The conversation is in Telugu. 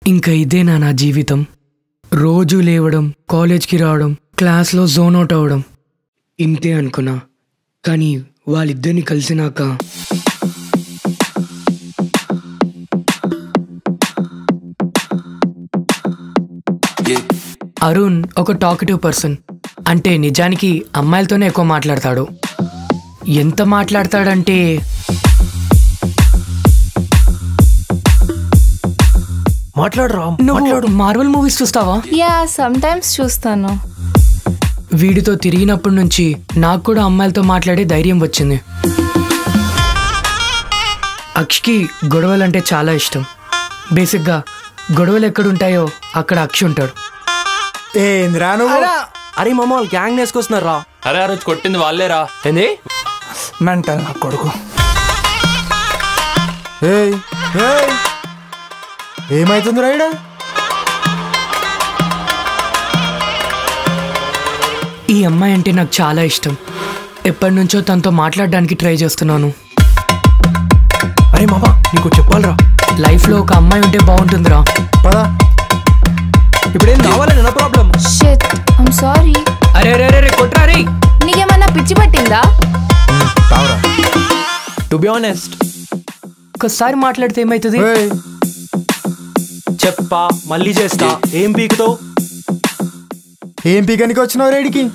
ఇంకా ఇదేనా నా జీవితం? రోజు లేవడం, కాలేజ్కి రావడం, క్లాస్లో జోన్ అవుట్ అవ్వడం, ఇంతే అనుకున్నా. కానీ వాళ్ళిద్దరిని కలిసినాక అరుణ్ ఒక టాకటివ్ పర్సన్. అంటే నిజానికి అమ్మాయిలతోనే ఎక్కువ మాట్లాడతాడు. ఎంత మాట్లాడతాడంటే నువ్వు మార్వెల్ మూవీస్ చూస్తావా? యా, సమ్ టైమ్స్ చూస్తాను. వీడితో తిరిగినప్పటి నుంచి నాకు కూడా అమ్మాయిలతో మాట్లాడే ధైర్యం వచ్చింది. అక్షకి గొడవలంటే చాలా ఇష్టం. బేసిక్గా గొడవలు ఎక్కడుంటాయో అక్కడ అక్షి ఉంటాడు. అరే మామ, వాళ్ళు గ్యాంగ్ వేసుకొస్తున్నారా? అరే ఆ రోజు కొట్టింది వాళ్ళేరా. ఏంది మెంటల్ నా కొడుకు. ఏమైతుంది రైడా? ఈ అమ్మాయి అంటే నాకు చాలా ఇష్టం. ఎప్పటి నుంచో తనతో మాట్లాడడానికి ట్రై చేస్తున్నాను. అరే మామ, నీకు చెప్పాలరా, లైఫ్లో ఒక అమ్మాయి ఉంటే బాగుంటుందిరా. పదా ఇప్పుడేం కావాలి? నా ప్రాబ్లం. Shit, I'm sorry. అరే రే రే కొట్రా రే. నీకేమన్నా పిచ్చి పట్టిందా? తావరా. టు బి ఆనెస్ట్, ఒక్కసారి మాట్లాడితే ఏమవుతుంది? చెప్పా, మళ్ళీ చేస్తా. ఏం పీకుతావు? ఏం పీకనికి వచ్చినావు రేడికి?